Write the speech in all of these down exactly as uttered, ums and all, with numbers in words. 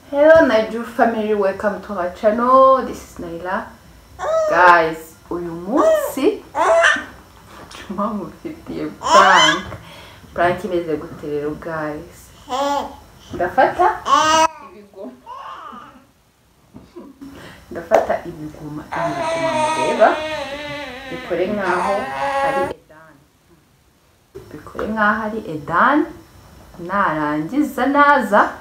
Hello Naidju family, welcome to our channel. This is Naillah. Guys, uyu munsi Djuma mufitiye prank. Prank imeze gute rero guys? Ndafata ibigoma. Ndafata ibigoma ibigoma mureba. Bikore nkaho ari edan. Bikore nkaho ari edan. Narangiza naza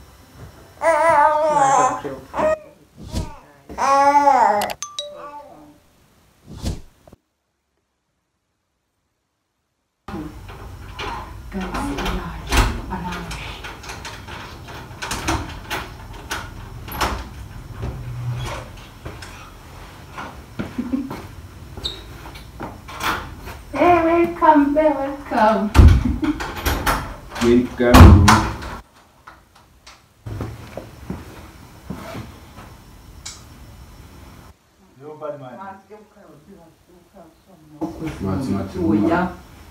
Hey, welcome, welcome. Welcome. Mati mati. Uya.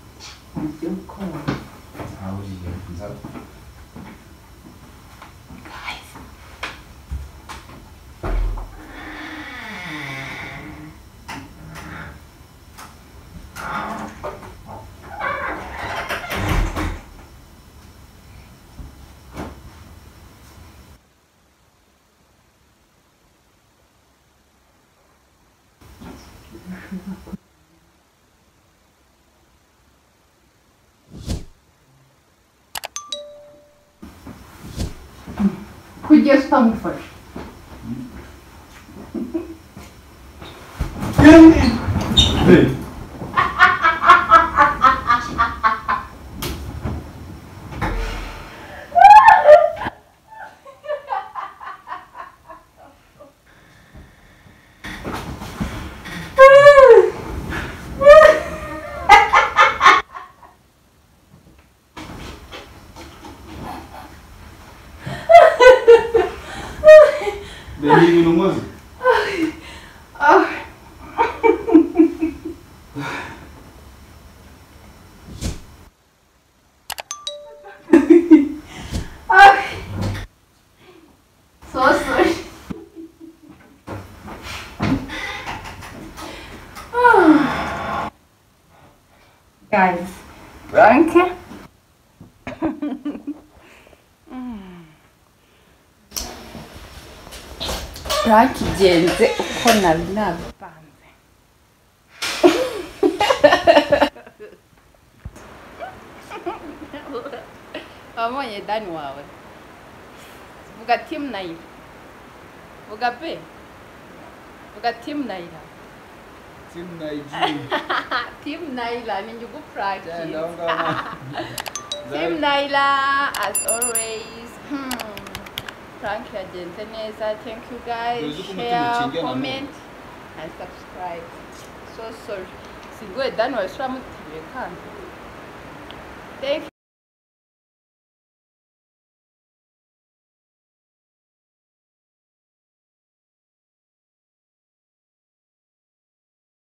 Kugiye utamufasha. Hey. Dali minum mas. Oh. Oh. So sorry. Oh. Guys, prank. Prank igenze uko nari nabipanze. Wabonye Dani wawe? Vuga team Naillah. Vuga pe. Vuga team Naillah. Team Naidju. Team Naillah ni njugu prank. Team Naillah as always. Hmm. Prank yagenze neza. Thank you guys. Share, comment and subscribe. So sorry. Sigwe Dani wasura mutibye kandi. Thank you.